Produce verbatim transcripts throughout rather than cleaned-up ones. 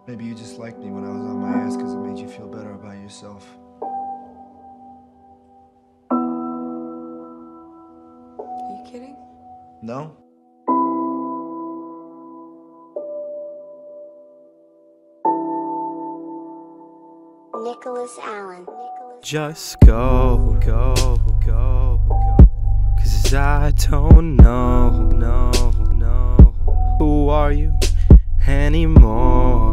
Maybe you just liked me when I was on my ass because it made you feel better about yourself. Are you kidding? No? Nicholas Allen. Just go, go, go, go. Cause I don't know, no, no. Who are you anymore?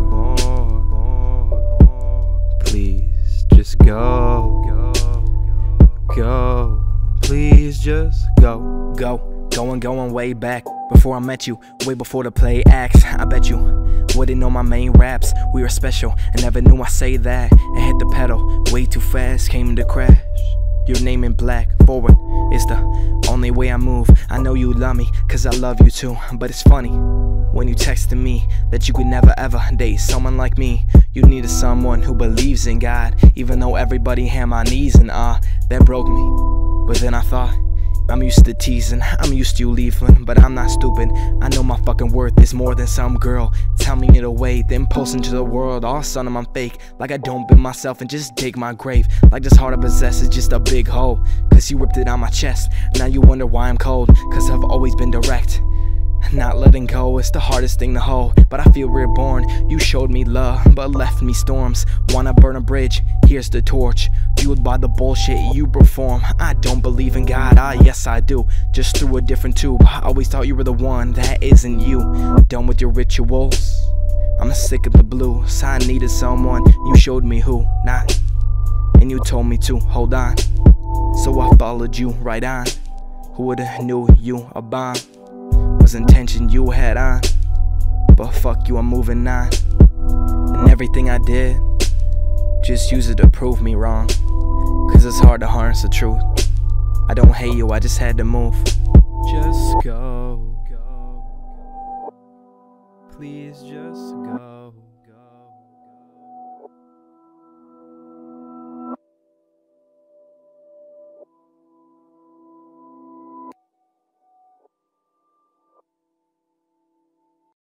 Please just go, go, go. Please just go, go. Going, going way back before I met you, way before the play acts. I bet you wouldn't know my main raps. We were special, I never knew I say that. And hit the pedal way too fast, came to crash. Your name in black, forward is the only way I move. I know you love me, cause I love you too. But it's funny, when you texted me that you could never ever date someone like me. You needed someone who believes in God, even though everybody had my knees and ah, uh, that broke me. But then I thought, I'm used to teasing, I'm used to you leaving, but I'm not stupid. I know my fucking worth is more than some girl telling me to wait, then posting to the world all of a sudden I'm fake. Like I don't build myself and just dig my grave. Like this heart I possess is just a big hole, cause you ripped it out my chest. Now you wonder why I'm cold, cause I've always been direct. Not letting go is the hardest thing to hold, but I feel reborn. You showed me love, but left me storms. Wanna burn a bridge? Here's the torch. Fueled by the bullshit you perform. I don't believe in God, ah yes I do. Just through a different tube. I always thought you were the one that isn't you. Done with your rituals, I'm sick of the blues. I needed someone, you showed me who, not. And you told me to hold on, so I followed you right on. Who would've knew you a bomb was intention you had on, but fuck you, I'm moving on. And everything I did, just use it to prove me wrong. Cause it's hard to harness the truth. I don't hate you, I just had to move. Just go, go, go. Please just go.